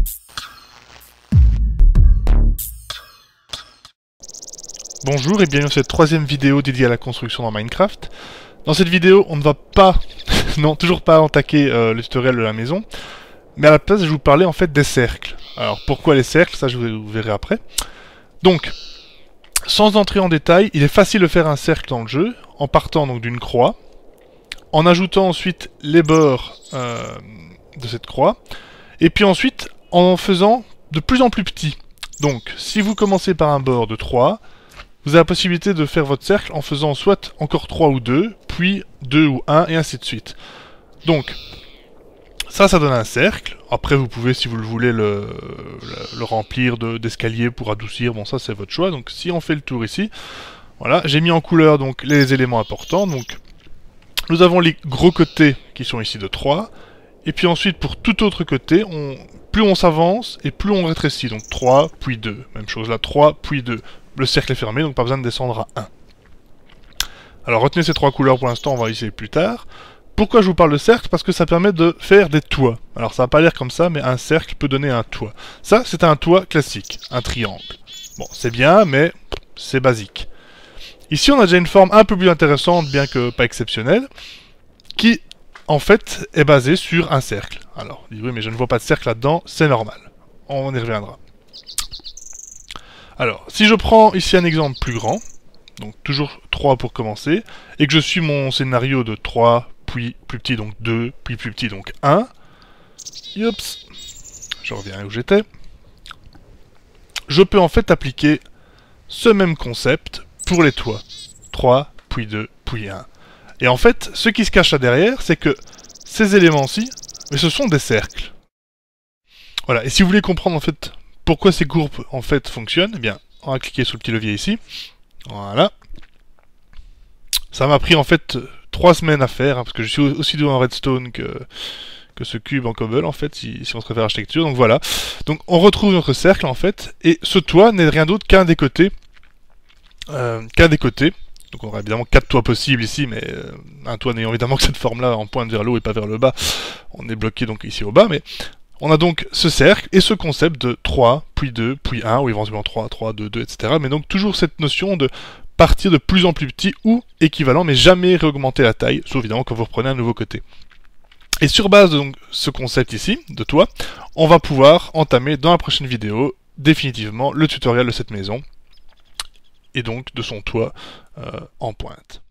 Bonjour et bienvenue dans cette troisième vidéo dédiée à la construction dans Minecraft. Dans cette vidéo, on ne va pas, non, toujours pas attaquer le tutoriel de la maison, mais à la place, je vais vous parler en fait des cercles. Alors, pourquoi les cercles? Ça, vous verrez après. Donc, sans entrer en détail, il est facile de faire un cercle dans le jeu, en partant donc d'une croix, en ajoutant ensuite les bords de cette croix, et puis ensuite en faisant de plus en plus petit. Donc, si vous commencez par un bord de 3, vous avez la possibilité de faire votre cercle en faisant soit encore 3 ou 2, puis 2 ou 1, et ainsi de suite. Donc, ça donne un cercle. Après, vous pouvez, si vous le voulez, le remplir d'escaliers pour adoucir. Bon, ça, c'est votre choix. Donc, si on fait le tour ici, voilà, j'ai mis en couleur donc les éléments importants. Donc, nous avons les gros côtés qui sont ici de 3. Et puis ensuite, pour tout autre côté, plus on s'avance et plus on rétrécit. Donc 3, puis 2. Même chose là, 3, puis 2. Le cercle est fermé, donc pas besoin de descendre à 1. Alors retenez ces 3 couleurs pour l'instant, on va essayer plus tard. Pourquoi je vous parle de cercle? Parce que ça permet de faire des toits. Alors ça va pas l'air comme ça, mais un cercle peut donner un toit. Ça, c'est un toit classique, un triangle. Bon, c'est bien, mais c'est basique. Ici, on a déjà une forme un peu plus intéressante, bien que pas exceptionnelle, qui, en fait, est basée sur un cercle. Alors, oui, mais je ne vois pas de cercle là-dedans, c'est normal. On y reviendra. Alors, si je prends ici un exemple plus grand, donc toujours 3 pour commencer, et que je suis mon scénario de 3, puis plus petit, donc 2, puis plus petit, donc 1, yops, je reviens où j'étais, je peux en fait appliquer ce même concept pour les toits. 3, puis 2, puis 1. Et en fait, ce qui se cache là derrière, c'est que ces éléments-ci, mais ce sont des cercles. Voilà, et si vous voulez comprendre en fait pourquoi ces courbes en fait fonctionnent, eh bien, on va cliquer sur le petit levier ici. Voilà. Ça m'a pris en fait 3 semaines à faire, hein, parce que je suis aussi doué en redstone que ce cube en cobble en fait, si on se réfère à l'architecture. Donc voilà. Donc on retrouve notre cercle en fait, et ce toit n'est rien d'autre qu'un des côtés. Donc on aura évidemment 4 toits possibles ici, mais un toit n'ayant évidemment que cette forme-là en pointe vers le haut et pas vers le bas, on est bloqué donc ici au bas, mais on a donc ce cercle et ce concept de 3, puis 2, puis 1, ou éventuellement 3, 3, 2, 2, etc. Mais donc toujours cette notion de partir de plus en plus petit ou équivalent, mais jamais réaugmenter la taille, sauf évidemment quand vous reprenez un nouveau côté. Et sur base de donc, ce concept ici, de toit, on va pouvoir entamer dans la prochaine vidéo définitivement le tutoriel de cette maison, et donc de son toit en pointe.